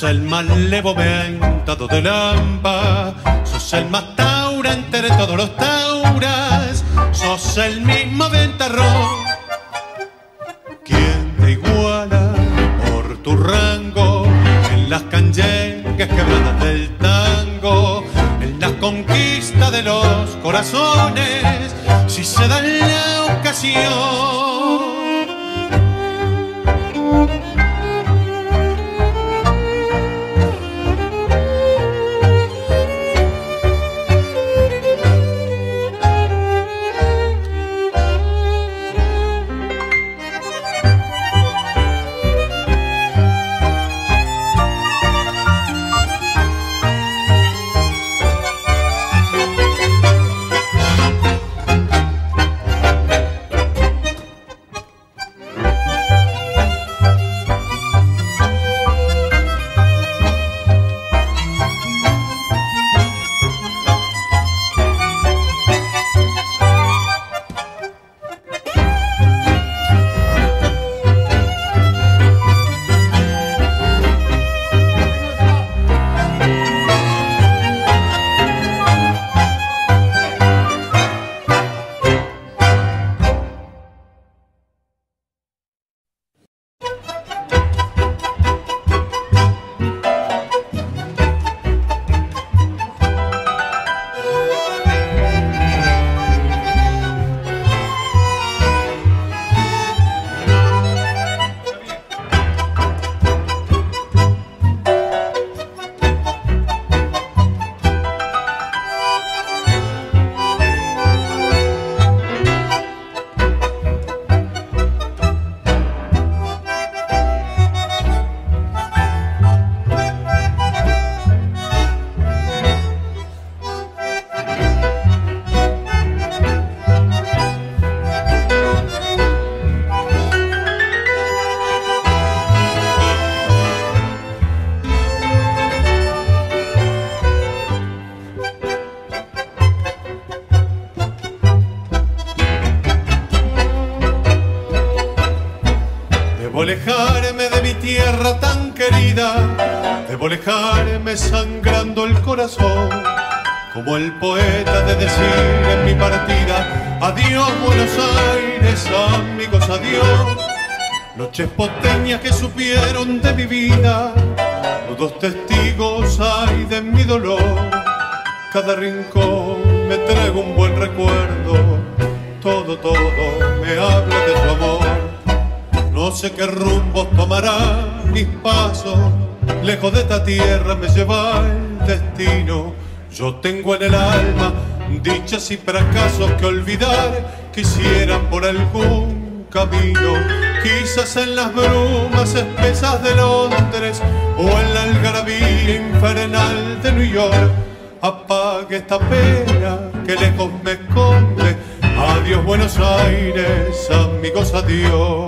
el más levoventado de Lampa, sos el más taura entre todos los tauras, sos el mismo ventarrón. ¿Quién te iguala por tu rango en las canyengues quebradas del tango, en las conquistas de los corazones, si se da la ocasión? Alejarme de mi tierra tan querida, debo alejarme sangrando el corazón, como el poeta de decir en mi partida: adiós Buenos Aires, amigos, adiós. Noches porteñas que supieron de mi vida, nudos testigos hay de mi dolor. Cada rincón me trae un buen recuerdo, todo me habla de tu amor. No sé qué rumbos tomarán mis pasos, lejos de esta tierra me lleva el destino. Yo tengo en el alma dichas y fracasos que olvidar quisieran por algún camino. Quizás en las brumas espesas de Londres o en la algarabía infernal de New York apague esta pena que lejos me esconde. Adiós Buenos Aires, amigos, adiós.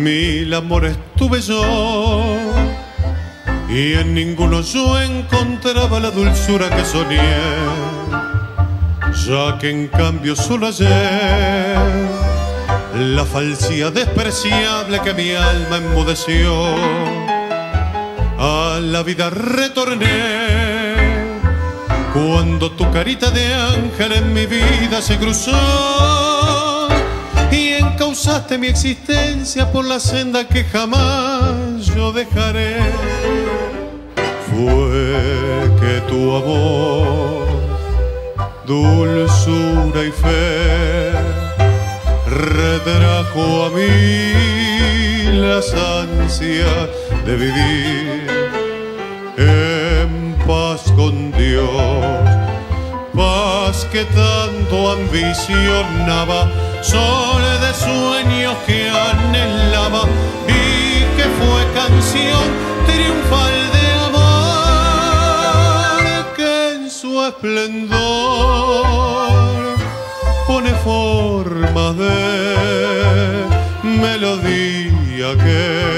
Mil amores tuve yo y en ninguno yo encontraba la dulzura que soñé, ya que en cambio solo ayer la falsidad despreciable que mi alma enmudeció, a la vida retorné cuando tu carita de ángel en mi vida se cruzó y encauzaste mi existencia por la senda que jamás yo dejaré. Fue que tu amor, dulzura y fe retrajo a mí las ansias de vivir en paz con Dios, paz que tanto ambicionaba, sol de sueños que anhelaba y que fue canción triunfal de amor que en su esplendor pone formas de melodía que